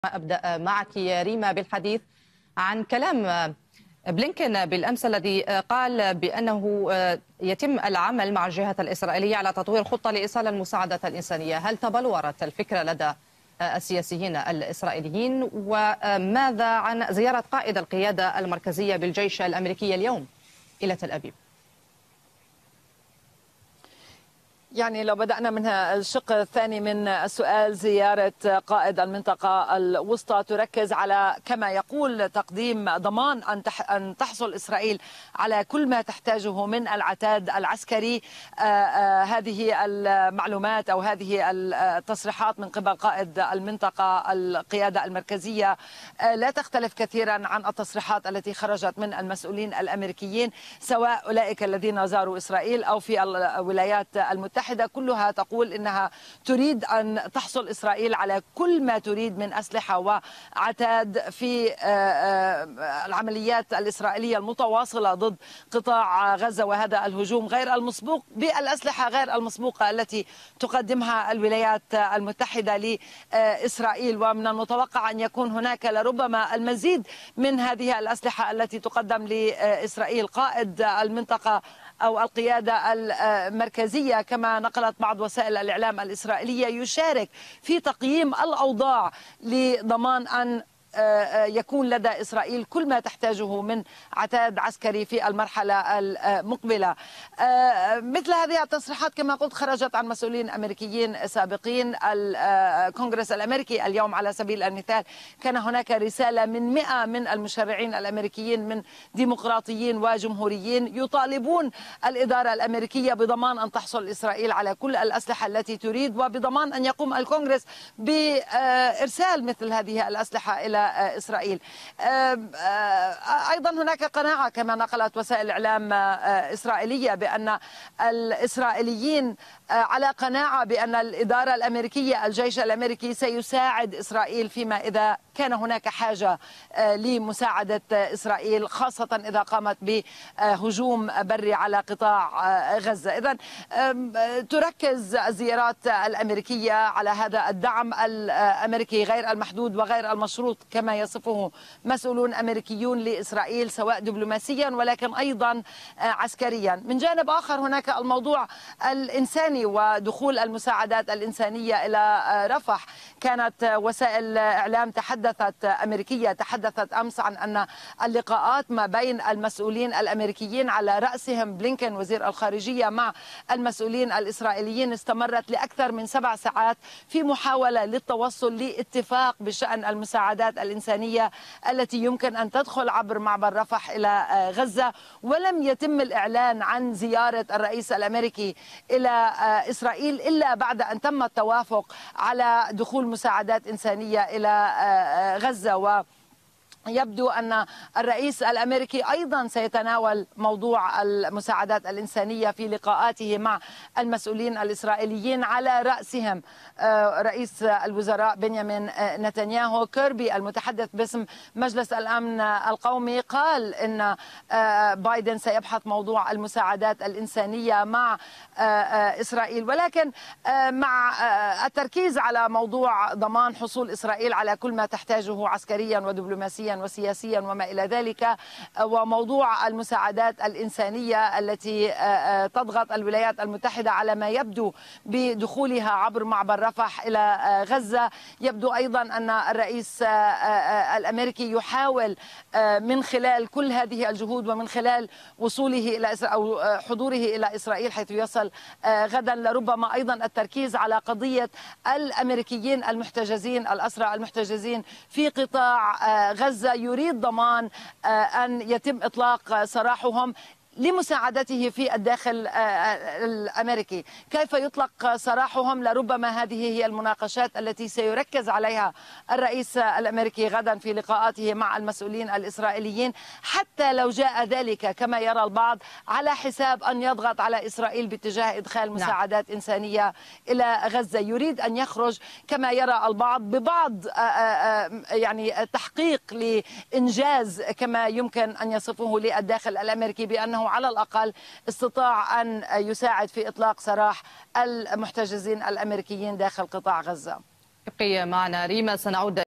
أبدأ معك يا ريما بالحديث عن كلام بلينكين بالأمس الذي قال بأنه يتم العمل مع الجهة الإسرائيلية على تطوير خطة لإيصال المساعدات الإنسانية. هل تبلورت الفكرة لدى السياسيين الإسرائيليين؟ وماذا عن زيارة قائد القيادة المركزية بالجيش الأمريكي اليوم إلى تل أبيب؟ يعني لو بدأنا من الشق الثاني من السؤال، زيارة قائد المنطقة الوسطى تركز على كما يقول تقديم ضمان أن تحصل إسرائيل على كل ما تحتاجه من العتاد العسكري. هذه المعلومات أو هذه التصريحات من قبل قائد المنطقة القيادة المركزية لا تختلف كثيرا عن التصريحات التي خرجت من المسؤولين الأمريكيين، سواء أولئك الذين زاروا إسرائيل أو في الولايات المتحدة. كلها تقول إنها تريد أن تحصل إسرائيل على كل ما تريد من أسلحة وعتاد في العمليات الإسرائيلية المتواصلة ضد قطاع غزة، وهذا الهجوم غير المسبوق بالأسلحة غير المسبوقة التي تقدمها الولايات المتحدة لإسرائيل. ومن المتوقع أن يكون هناك لربما المزيد من هذه الأسلحة التي تقدم لإسرائيل. قائد المنطقة أو القيادة المركزية كما نقلت بعض وسائل الإعلام الإسرائيلية يشارك في تقييم الأوضاع لضمان أن يكون لدى إسرائيل كل ما تحتاجه من عتاد عسكري في المرحلة المقبلة. مثل هذه التصريحات كما قلت خرجت عن مسؤولين أمريكيين سابقين. الكونغرس الأمريكي اليوم على سبيل المثال كان هناك رسالة من 100 من المشرعين الأمريكيين من ديمقراطيين وجمهوريين يطالبون الإدارة الأمريكية بضمان أن تحصل إسرائيل على كل الأسلحة التي تريد، وبضمان أن يقوم الكونغرس بإرسال مثل هذه الأسلحة إلى إسرائيل. أيضا هناك قناعة كما نقلت وسائل إعلام إسرائيلية بأن الإسرائيليين على قناعة بأن الإدارة الأمريكية الجيش الأمريكي سيساعد إسرائيل فيما إذا كان هناك حاجة لمساعدة إسرائيل، خاصة إذا قامت بهجوم بري على قطاع غزة. إذن تركز الزيارات الأمريكية على هذا الدعم الأمريكي غير المحدود وغير المشروط كما يصفه مسؤولون أمريكيون لإسرائيل، سواء دبلوماسيا ولكن أيضا عسكريا. من جانب آخر هناك الموضوع الإنساني ودخول المساعدات الإنسانية إلى رفح. كانت وسائل إعلام أمريكية تحدثت أمس عن أن اللقاءات ما بين المسؤولين الأمريكيين على رأسهم بلينكين وزير الخارجية مع المسؤولين الإسرائيليين استمرت لأكثر من 7 ساعات في محاولة للتوصل لاتفاق بشأن المساعدات الإنسانية التي يمكن أن تدخل عبر معبر رفح إلى غزة. ولم يتم الإعلان عن زيارة الرئيس الأمريكي إلى إسرائيل إلا بعد أن تم التوافق على دخول مساعدات إنسانية إلى غزة. يبدو أن الرئيس الأمريكي أيضا سيتناول موضوع المساعدات الإنسانية في لقاءاته مع المسؤولين الإسرائيليين على رأسهم رئيس الوزراء بنيامين نتنياهو. كيربي المتحدث باسم مجلس الأمن القومي قال إن بايدن سيبحث موضوع المساعدات الإنسانية مع إسرائيل، ولكن مع التركيز على موضوع ضمان حصول إسرائيل على كل ما تحتاجه عسكريا ودبلوماسيا وسياسيا وما إلى ذلك، وموضوع المساعدات الإنسانية التي تضغط الولايات المتحدة على ما يبدو بدخولها عبر معبر رفح إلى غزة. يبدو أيضا أن الرئيس الأمريكي يحاول من خلال كل هذه الجهود ومن خلال وصوله إلى أو حضوره إلى إسرائيل حيث يصل غدا لربما أيضا التركيز على قضية الأمريكيين المحتجزين، الأسرى المحتجزين في قطاع غزة. يريد ضمان أن يتم إطلاق سراحهم لمساعدته في الداخل الأمريكي. كيف يطلق سراحهم؟ لربما هذه هي المناقشات التي سيركز عليها الرئيس الأمريكي غدا في لقاءاته مع المسؤولين الإسرائيليين، حتى لو جاء ذلك كما يرى البعض على حساب أن يضغط على إسرائيل باتجاه إدخال مساعدات إنسانية إلى غزة. يريد أن يخرج كما يرى البعض ببعض يعني تحقيق لإنجاز كما يمكن أن يصفه للداخل الأمريكي بأنه على الأقل استطاع أن يساعد في إطلاق سراح المحتجزين الأمريكيين داخل قطاع غزة. ابقي معنا ريما، سنعود